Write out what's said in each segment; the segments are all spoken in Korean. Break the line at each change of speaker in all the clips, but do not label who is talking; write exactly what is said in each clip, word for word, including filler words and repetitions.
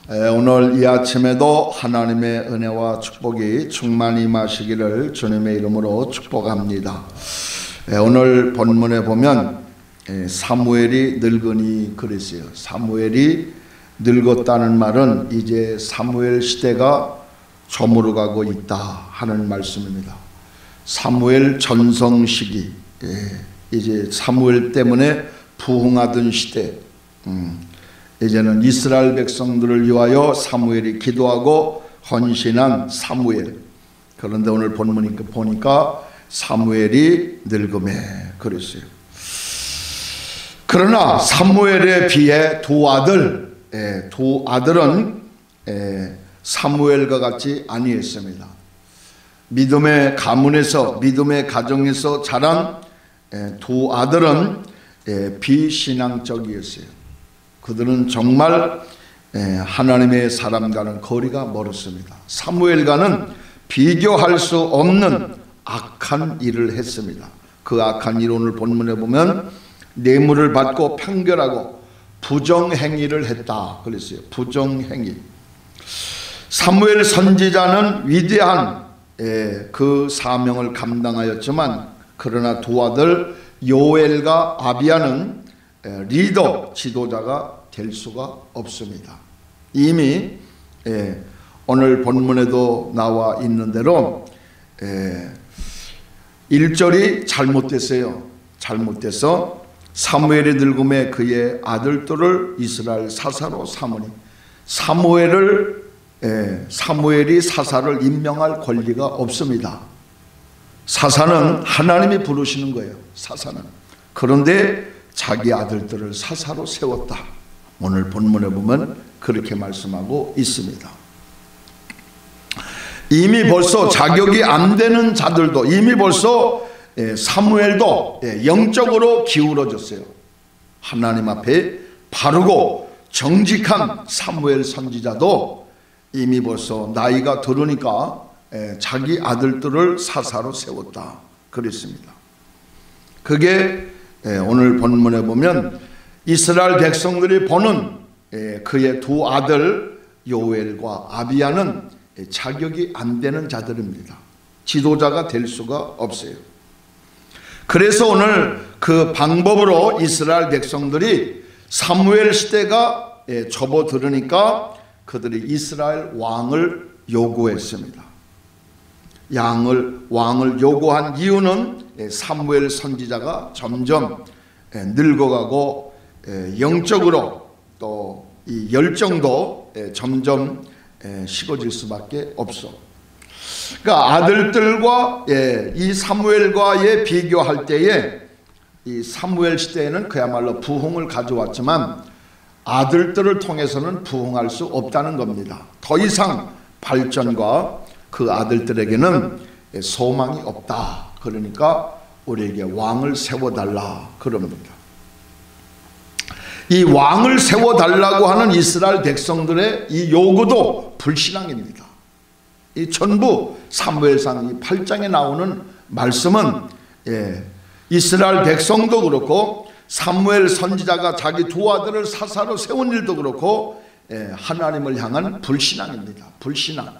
오늘 이 아침에도 하나님의 은혜와 축복이 충만히 임하시기를 주님의 이름으로 축복합니다. 오늘 본문에 보면 사무엘이 늙으니 그랬어요. 사무엘이 늙었다는 말은 이제 사무엘 시대가 저물어가고 있다 하는 말씀입니다. 사무엘 전성 시기, 이제 사무엘 때문에 부흥하던 시대, 음, 이제는 이스라엘 백성들을 위하여 사무엘이 기도하고 헌신한 사무엘. 그런데 오늘 본문이 보니까 사무엘이 늙음에 그랬어요. 그러나 사무엘에 비해 두 아들, 예, 두 아들은 예, 사무엘과 같이 아니했습니다. 믿음의 가문에서, 믿음의 가정에서 자란 예, 두 아들은 예, 비신앙적이었어요. 그들은 정말 하나님의 사람과는 거리가 멀었습니다. 사무엘과는 비교할 수 없는 악한 일을 했습니다. 그 악한 일 오늘 본문에 보면 뇌물을 받고 편결하고 부정행위를 했다 그랬어요. 부정행위. 사무엘 선지자는 위대한 그 사명을 감당하였지만 그러나 두 아들 요엘과 아비야는 리더, 지도자가 될 수가 없습니다. 이미 예, 오늘 본문에도 나와 있는 대로 예, 일 절이 잘못됐어요. 잘못돼서 사무엘이 늙음에 그의 아들들을 이스라엘 사사로 삼으니 사무엘을 예, 사무엘이 사사를 임명할 권리가 없습니다. 사사는 하나님이 부르시는 거예요. 사사는. 그런데 자기 아들들을 사사로 세웠다. 오늘 본문에 보면 그렇게 말씀하고 있습니다. 이미 벌써 자격이 안 되는 자들도 이미 벌써 사무엘도 영적으로 기울어졌어요. 하나님 앞에 바르고 정직한 사무엘 선지자도 이미 벌써 나이가 들으니까 자기 아들들을 사사로 세웠다 그랬습니다. 그게 오늘 본문에 보면 이스라엘 백성들이 보는 그의 두 아들 요엘과 아비야는 자격이 안 되는 자들입니다. 지도자가 될 수가 없어요. 그래서 오늘 그 방법으로 이스라엘 백성들이 사무엘 시대가 접어들으니까 그들이 이스라엘 왕을 요구했습니다. 양을 왕을 요구한 이유는 사무엘 선지자가 점점 늙어가고 영적으로 또 이 열정도 점점 식어질 수밖에 없어. 그러니까 아들들과 이 사무엘과의 비교할 때에 이 사무엘 시대에는 그야말로 부흥을 가져왔지만 아들들을 통해서는 부흥할 수 없다는 겁니다. 더 이상 발전과 그 아들들에게는 소망이 없다. 그러니까 우리에게 왕을 세워달라 그럽니다. 이 왕을 세워달라고 하는 이스라엘 백성들의 이 요구도 불신앙입니다. 이 전부 사무엘상 이 팔 장에 나오는 말씀은 예, 이스라엘 백성도 그렇고 사무엘 선지자가 자기 두 아들을 사사로 세운 일도 그렇고 예, 하나님을 향한 불신앙입니다. 불신앙.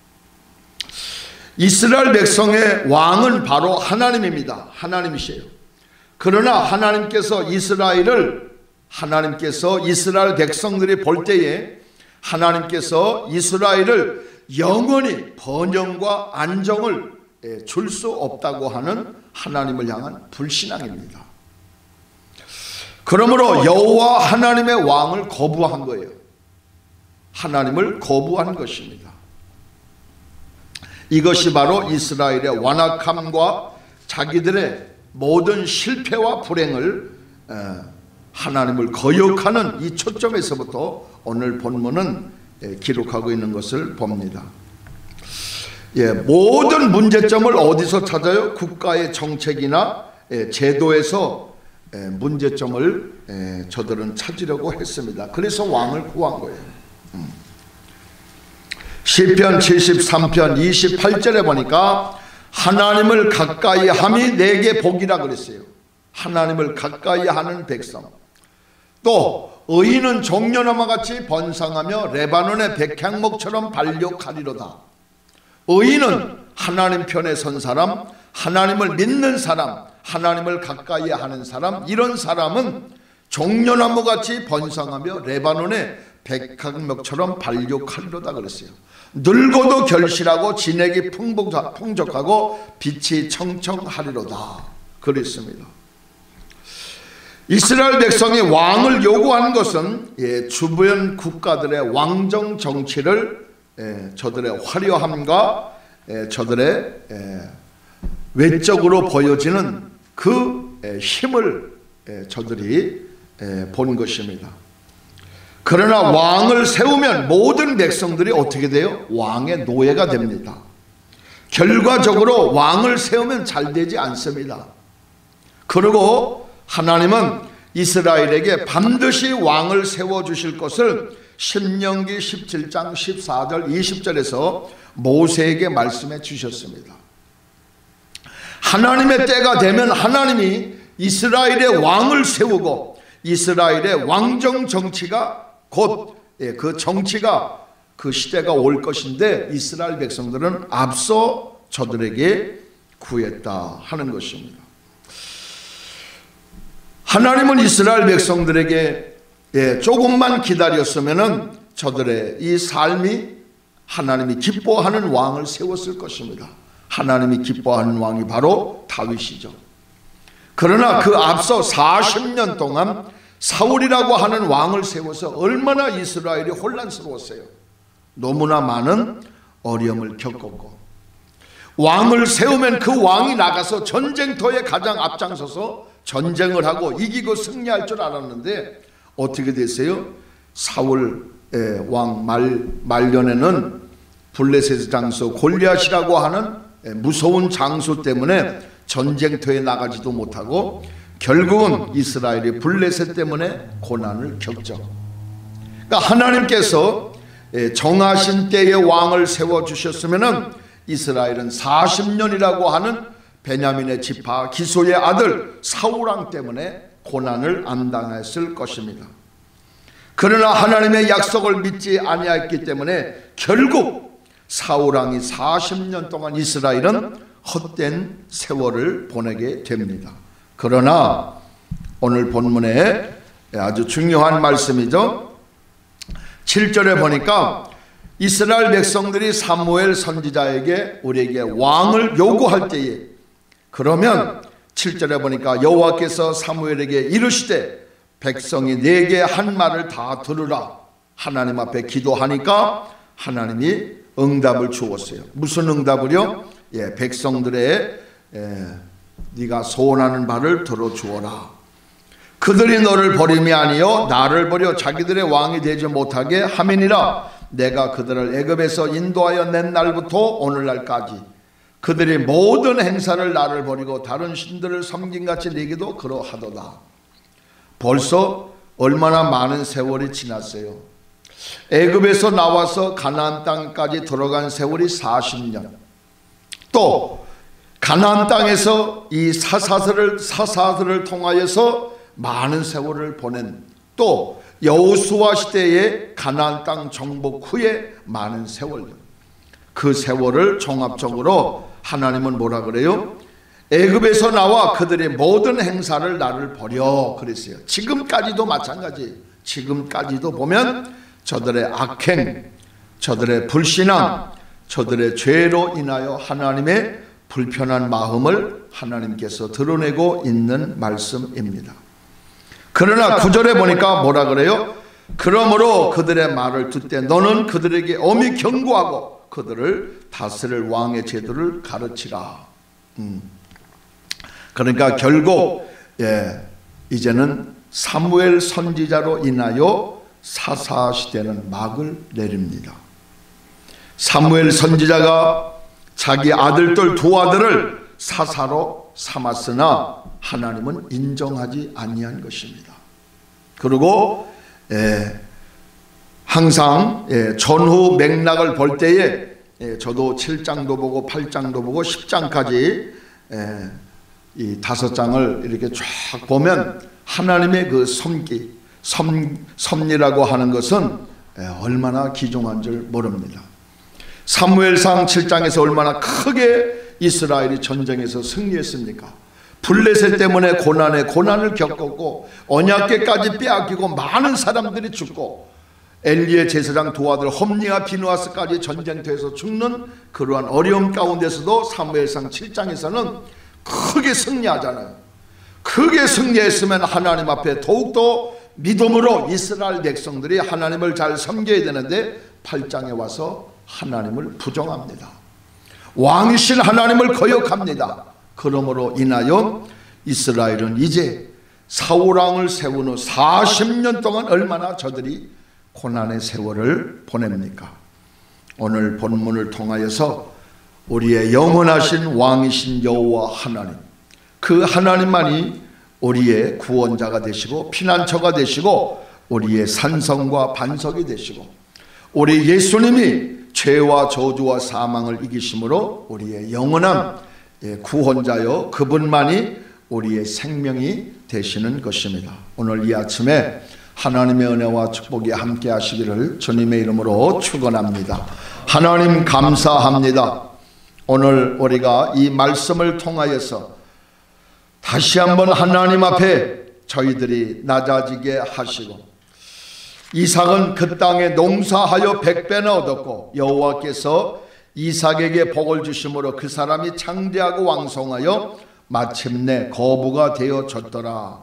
이스라엘 백성의 왕은 바로 하나님입니다. 하나님이시에요. 그러나 하나님께서 이스라엘을 하나님께서 이스라엘 백성들이 볼 때에 하나님께서 이스라엘을 영원히 번영과 안정을 줄 수 없다고 하는 하나님을 향한 불신앙입니다. 그러므로 여호와 하나님의 왕을 거부한 거예요. 하나님을 거부한 것입니다. 이것이 바로 이스라엘의 완악함과 자기들의 모든 실패와 불행을 하나님을 거역하는 이 초점에서부터 오늘 본문은 기록하고 있는 것을 봅니다. 예, 모든 문제점을 어디서 찾아요? 국가의 정책이나 제도에서 문제점을 저들은 찾으려고 했습니다. 그래서 왕을 구한 거예요. 음. 시편 칠십삼 편 이십팔 절에 보니까 하나님을 가까이 함이 내게 복이라 그랬어요. 하나님을 가까이 하는 백성. 또 의인은 종려나무와 같이 번성하며 레바논의 백향목처럼 발육하리로다. 의인은 하나님 편에 선 사람, 하나님을 믿는 사람, 하나님을 가까이 하는 사람, 이런 사람은 종려나무같이 번성하며 레바논의 백향목처럼 발육하리로다 그랬어요. 늙어도 결실하고 진액이 풍족하고 빛이 청청하리로다 그랬습니다. 이스라엘 백성이 왕을 요구하는 것은 예, 주변 국가들의 왕정 정치를 예, 저들의 화려함과 예, 저들의 예, 외적으로 보여지는 그 예, 힘을 예, 저들이 예, 본 것입니다. 그러나 왕을 세우면 모든 백성들이 어떻게 돼요? 왕의 노예가 됩니다. 결과적으로 왕을 세우면 잘 되지 않습니다. 그리고 하나님은 이스라엘에게 반드시 왕을 세워주실 것을 신명기 십칠 장 십사 절 이십 절에서 모세에게 말씀해 주셨습니다. 하나님의 때가 되면 하나님이 이스라엘의 왕을 세우고 이스라엘의 왕정 정치가 곧 그 정치가 그 시대가 올 것인데 이스라엘 백성들은 앞서 저들에게 구했다 하는 것입니다. 하나님은 이스라엘 백성들에게 예, 조금만 기다렸으면은 저들의 이 삶이 하나님이 기뻐하는 왕을 세웠을 것입니다. 하나님이 기뻐하는 왕이 바로 다윗이죠. 그러나 그 앞서 사십 년 동안 사울이라고 하는 왕을 세워서 얼마나 이스라엘이 혼란스러웠어요. 너무나 많은 어려움을 겪었고, 왕을 세우면 그 왕이 나가서 전쟁터에 가장 앞장서서 전쟁을 하고 이기고 승리할 줄 알았는데 어떻게 됐어요? 사울 왕 말, 말년에는 블레셋 장수 골리앗이라고 하는 무서운 장수 때문에 전쟁터에 나가지도 못하고 결국은 이스라엘이 블레셋 때문에 고난을 겪죠. 그러니까 하나님께서 정하신 때에 왕을 세워주셨으면 이스라엘은 사십 년이라고 하는 베냐민의 지파 기소의 아들 사울왕 때문에 고난을 안 당했을 것입니다. 그러나 하나님의 약속을 믿지 아니했기 때문에 결국 사울왕이 사십 년 동안 이스라엘은 헛된 세월을 보내게 됩니다. 그러나 오늘 본문에 아주 중요한 말씀이죠. 칠 절에 보니까 이스라엘 백성들이 사무엘 선지자에게 우리에게 왕을 요구할 때에, 그러면 칠 절에 보니까 여호와께서 사무엘에게 이르시되 백성이 내게 한 말을 다 들으라. 하나님 앞에 기도하니까 하나님이 응답을 주었어요. 무슨 응답을요? 예, 백성들의 예, 네가 소원하는 바를 들어주어라. 그들이 너를 버림이 아니요 나를 버려 자기들의 왕이 되지 못하게 함이니라. 내가 그들을 애굽에서 인도하여 낸 날부터 오늘날까지 그들이 모든 행사를 나를 버리고 다른 신들을 섬김같이 내게도 그러하도다. 벌써 얼마나 많은 세월이 지났어요. 애굽에서 나와서 가나안 땅까지 들어간 세월이 사십 년, 또 가나안 땅에서 이 사사들을 사사들을 통하여서 많은 세월을 보낸, 또 여호수아 시대에 가나안 땅 정복 후에 많은 세월들, 그 세월을 종합적으로 하나님은 뭐라 그래요? 애굽에서 나와 그들의 모든 행사를 나를 버려 그랬어요. 지금까지도 마찬가지. 지금까지도 보면 저들의 악행, 저들의 불신앙, 저들의 죄로 인하여 하나님의 불편한 마음을 하나님께서 드러내고 있는 말씀입니다. 그러나 구 절에 보니까 뭐라 그래요? 그러므로 그들의 말을 듣되 너는 그들에게 엄히 경고하고 그들을 다스릴 왕의 제도를 가르치라. 음. 그러니까 결국 예, 이제는 사무엘 선지자로 인하여 사사시대는 막을 내립니다. 사무엘 선지자가 자기 아들들 두 아들을 사사로 삼았으나 하나님은 인정하지 아니한 것입니다. 그리고 예, 항상 예, 전후 맥락을 볼 때에 예, 저도 칠 장도 보고 팔 장도 보고 십 장까지 예, 이 다섯 장을 이렇게 쫙 보면 하나님의 그 손길, 섭, 섭리라고 하는 것은 얼마나 귀중한 줄 모릅니다. 사무엘상 칠 장에서 얼마나 크게 이스라엘이 전쟁에서 승리했습니까? 블레셋 때문에 고난에 고난을 겪었고 언약궤까지 빼앗기고 많은 사람들이 죽고 엘리의 제사장 두 아들 홈니와 비누아스까지 전쟁터에서 죽는 그러한 어려움 가운데서도 사무엘상 칠 장에서는 크게 승리하잖아요. 크게 승리했으면 하나님 앞에 더욱더 믿음으로 이스라엘 백성들이 하나님을 잘 섬겨야 되는데 팔 장에 와서 하나님을 부정합니다. 왕이신 하나님을 거역합니다. 그러므로 인하여 이스라엘은 이제 사울왕을 세운 후 사십 년 동안 얼마나 저들이 고난의 세월을 보냅니까? 오늘 본문을 통하여서 우리의 영원하신 왕이신 여호와 하나님, 그 하나님만이 우리의 구원자가 되시고 피난처가 되시고 우리의 산성과 반석이 되시고 우리 예수님이 죄와 저주와 사망을 이기심으로 우리의 영원한 구원자여 그분만이 우리의 생명이 되시는 것입니다. 오늘 이 아침에 하나님의 은혜와 축복이 함께 하시기를 주님의 이름으로 축원합니다. 하나님 감사합니다. 오늘 우리가 이 말씀을 통하여서 다시 한번 하나님 앞에 저희들이 낮아지게 하시고 이삭은 그 땅에 농사하여 백배나 얻었고 여호와께서 이삭에게 복을 주심으로 그 사람이 창대하고 왕성하여 마침내 거부가 되어졌더라.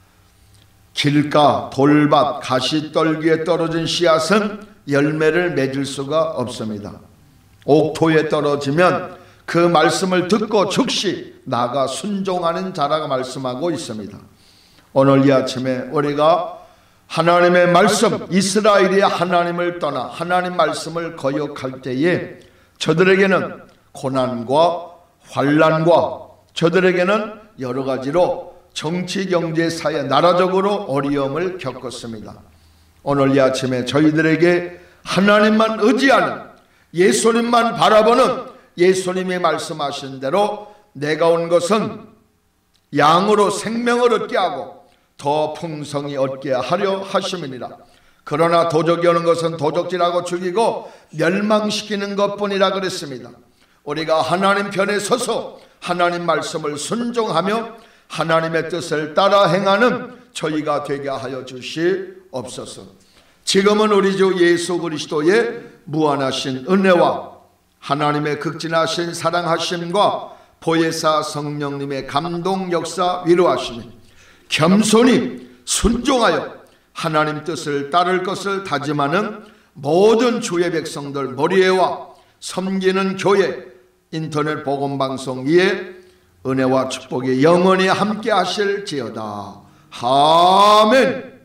길가, 돌밭, 가시떨기에 떨어진 씨앗은 열매를 맺을 수가 없습니다. 옥토에 떨어지면 그 말씀을 듣고 즉시 나가 순종하는 자라고 말씀하고 있습니다. 오늘 이 아침에 우리가 하나님의 말씀, 이스라엘이 하나님을 떠나 하나님 말씀을 거역할 때에 저들에게는 고난과 환난과 저들에게는 여러 가지로 정치, 경제, 사회, 나라적으로 어려움을 겪었습니다. 오늘 이 아침에 저희들에게 하나님만 의지하는, 예수님만 바라보는, 예수님이 말씀하신 대로 내가 온 것은 양으로 생명을 얻게 하고 더 풍성히 얻게 하려 하심이니라. 그러나 도적이 오는 것은 도적질하고 죽이고 멸망시키는 것뿐이라 그랬습니다. 우리가 하나님 편에 서서 하나님 말씀을 순종하며 하나님의 뜻을 따라 행하는 저희가 되게 하여 주시옵소서. 지금은 우리 주 예수 그리스도의 무한하신 은혜와 하나님의 극진하신 사랑하심과 보혜사 성령님의 감동 역사 위로하심이 겸손히 순종하여 하나님 뜻을 따를 것을 다짐하는 모든 주의 백성들 머리에와 섬기는 교회 인터넷 복음방송 위에 은혜와 축복이 영원히 함께 하실지어다. 아멘.